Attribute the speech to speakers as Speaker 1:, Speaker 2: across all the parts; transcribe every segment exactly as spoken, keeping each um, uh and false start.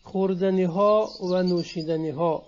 Speaker 1: خوردنی ها و نوشیدنی ها.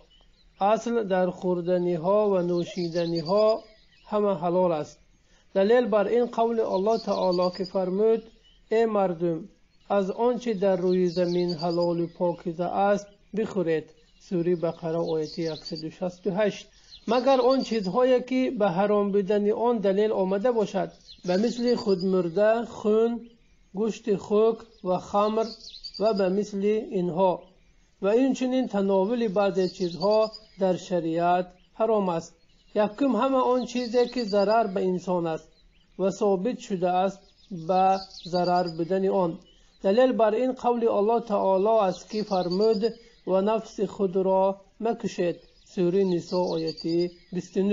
Speaker 1: اصل در خوردنی ها و نوشیدنی ها همه حلال است. دلیل بر این قول الله تعالی که فرمود ای مردم از آنچه در روی زمین حلال و پاکیزه است بخورید. سوره بقره آیه صد و شصت و هشت. مگر آن چیزهایی که به حرام بودن آن دلیل آمده باشد، به مثل خودمرده، خون، گوشت خوک و خمر و به مثل اینها. و اینچنین تناول بعضی چیزها در شریعت حرام است. یکم همه آن چیزی که ضرر به انسان است و ثابت شده است به ضرر بودن آن. دلیل بر این قول الله تعالی است که فرمود و نفس خود را مکشید. سوره نساء آیه بیست و نه.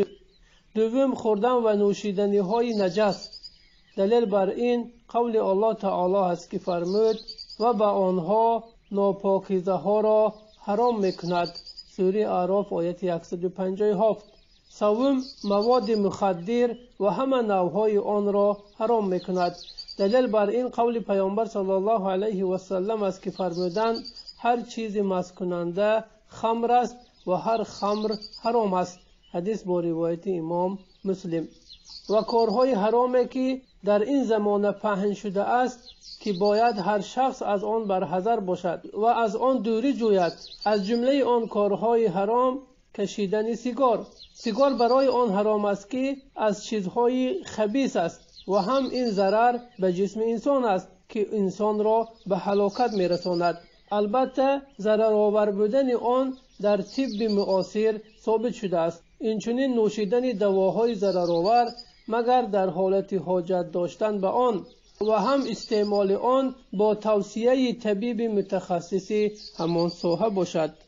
Speaker 1: دوم خوردن و نوشیدنی های نجس. دلیل بر این قول الله تعالی است که فرمود و به آنها ناپاکیزه ها را حرام میکند. سوره اعراف آیه صد و پنجاه و هفت. سوم مواد مخدر و همه نوعهای آن را حرام میکند. دلیل بر این قول پیامبر صلی الله علیه و سلم است که فرمودند هر چیز مست کننده خمر است و هر خمر حرام است. حدیث با روایت امام مسلم. و کارهای حرامی که در این زمانه پهن شده است که باید هر شخص از آن برحذر باشد و از آن دوری جوید. از جمله آن کارهای حرام کشیدن سیگار. سیگار برای آن حرام است که از چیزهای خبیث است و هم این ضرر به جسم انسان است که انسان را به هلاکت میرساند. البته ضرر آور بودن آن در طب معاصر ثابت شده است. اینچنین نوشیدن دواهای ضرر آور مگر در حالت حاجت داشتن به آن و هم استعمال آن با توصیه طبیب متخصص همان ساحه باشد.